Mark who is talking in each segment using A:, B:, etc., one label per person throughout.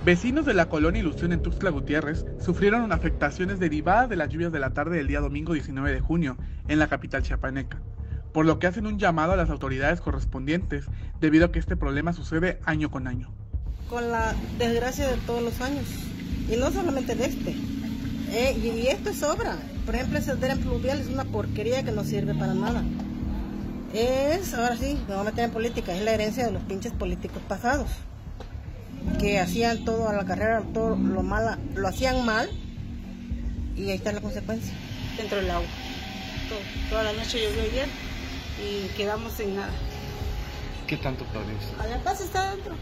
A: Vecinos de la colonia Ilusión en Tuxtla Gutiérrez sufrieron afectaciones derivadas de las lluvias de la tarde del día domingo 19 de junio en la capital chiapaneca, por lo que hacen un llamado a las autoridades correspondientes debido a que este problema sucede año con año.
B: Con la desgracia de todos los años, y no solamente de este, y esto es obra. Por ejemplo, ese dren pluvial es una porquería que no sirve para nada. Ahora sí, me voy a meter en política, es la herencia de los pinches políticos pasados, que hacían todo a la carrera, todo lo hacían mal, y ahí está la consecuencia.
C: Dentro del agua. Toda la noche llovió ayer y quedamos sin nada.
D: ¿Qué tanto problema?
C: La casa está adentro.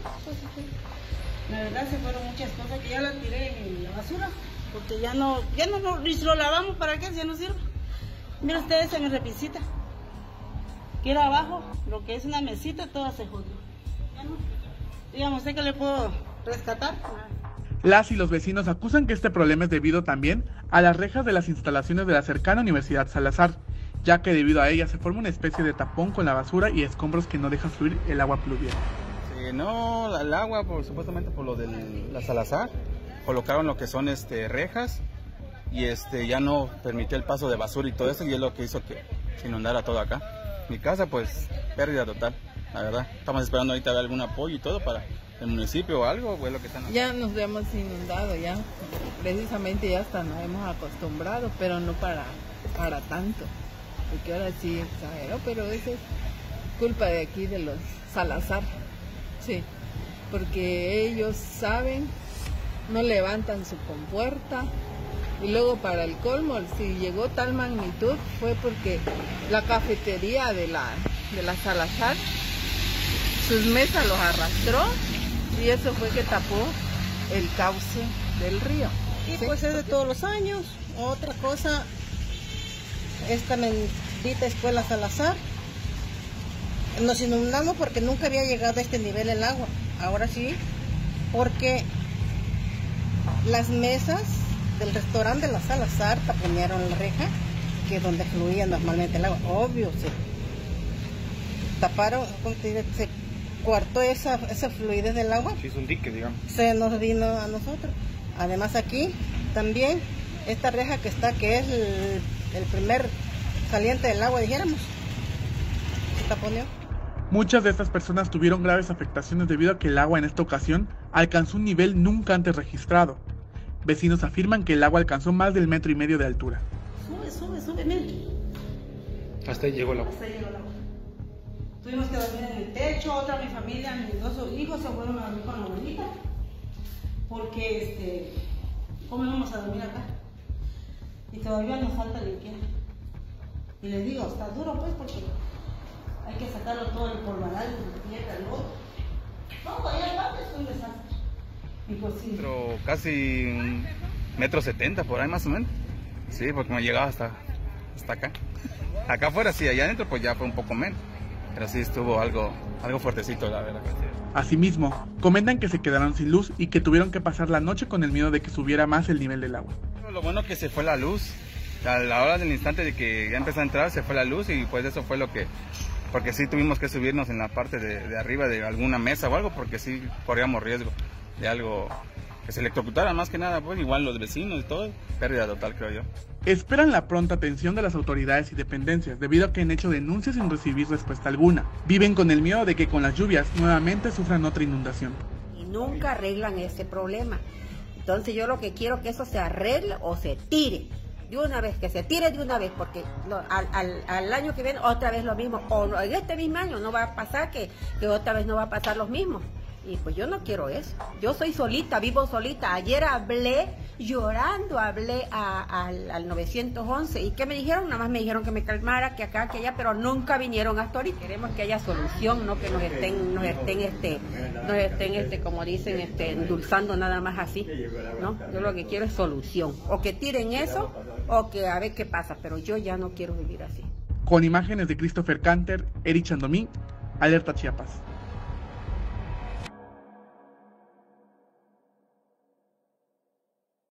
C: La verdad se fueron muchas cosas que ya las tiré en la basura, porque ya no ni lo lavamos, ¿para qué? Si ya no sirve. Miren ustedes en mi repisita, que era abajo, lo que es una mesita, toda se jodió. Ya no. Digamos, ¿sé que le puedo rescatar?
A: Las y los vecinos acusan que este problema es debido también a las rejas de las instalaciones de la cercana Universidad Salazar, ya que debido a ellas se forma una especie de tapón con la basura y escombros que no dejan fluir el agua pluvial.
D: No, el agua, supuestamente por lo de la Salazar, colocaron lo que son rejas y ya no permitió el paso de basura y todo eso, y es lo que hizo que se inundara todo acá. Mi casa, pues, pérdida total, la verdad. Estamos esperando ahorita ver algún apoyo y todo para el municipio o algo, pues lo que están haciendo.
E: Ya nos hemos inundado, ya, precisamente ya hasta nos hemos acostumbrado, pero no para tanto, porque ahora sí exageró, pero eso es culpa de aquí, de los Salazar. Sí, porque ellos saben, no levantan su compuerta, y luego para el colmo, si llegó tal magnitud fue porque la cafetería de la Salazar, sus mesas los arrastró, y eso fue que tapó el cauce del río.
B: Y ¿sí? Pues es de todos los años. Otra cosa, esta bendita escuela Salazar, nos inundamos porque nunca había llegado a este nivel el agua. Ahora sí, porque las mesas del restaurante de la Salazar taponearon la reja, que es donde fluía normalmente el agua. Obvio, se taparon, se cortó esa fluidez del agua.
D: Sí, es un dique, digamos. Se
B: nos vino a nosotros. Además aquí también esta reja que está, que es el primer saliente del agua, dijéramos, se taponeó.
A: Muchas de estas personas tuvieron graves afectaciones debido a que el agua en esta ocasión alcanzó un nivel nunca antes registrado. Vecinos afirman que el agua alcanzó más del 1,5 metros de altura.
C: Sube, mira.
D: Hasta ahí llegó el agua.
C: Tuvimos que dormir en el techo, mi familia, mis 2 hijos se fueron a dormir con la abuelita, porque ¿cómo íbamos a dormir acá? Y todavía nos falta limpiar. Y les digo, está duro pues, porque hay que sacarlo todo el polvaral, la tierra, el lodo. No, ahí aparte es un desastre. Y pues sí.
D: Pero casi 1,70 m por ahí más o menos. Sí, porque me llegaba hasta acá. Acá afuera sí, allá adentro pues ya fue un poco menos. Pero sí estuvo algo fuertecito, la verdad.
A: Asimismo, comentan que se quedaron sin luz y que tuvieron que pasar la noche con el miedo de que subiera más el nivel del agua.
D: Lo bueno que se fue la luz. A la hora del instante de que ya empezó a entrar, se fue la luz, y pues eso fue lo que... Porque sí tuvimos que subirnos en la parte de arriba de alguna mesa o algo, porque sí corríamos riesgo de algo que se electrocutara, más que nada, pues igual los vecinos y todo, pérdida total, creo yo.
A: Esperan la pronta atención de las autoridades y dependencias, debido a que han hecho denuncias sin recibir respuesta alguna. Viven con el miedo de que con las lluvias nuevamente sufran otra inundación.
F: Y nunca arreglan ese problema. Entonces yo lo que quiero es que eso se arregle o se tire. De una vez, que se tire de una vez, porque al año que viene otra vez lo mismo, o en este mismo año no va a pasar que otra vez no va a pasar lo mismo. Y pues yo no quiero eso. Yo soy solita, vivo solita. Ayer hablé llorando, al 911. ¿Y qué me dijeron? Nada más me dijeron que me calmara, que acá, que allá, pero nunca vinieron hasta ahorita. Queremos que haya solución, no que nos estén, como dicen, endulzando nada más así, ¿no? Yo lo que quiero es solución. O que tiren eso, o que a ver qué pasa, pero yo ya no quiero vivir así.
A: Con imágenes de Christopher Canter, Eric Chandomí, Alerta Chiapas.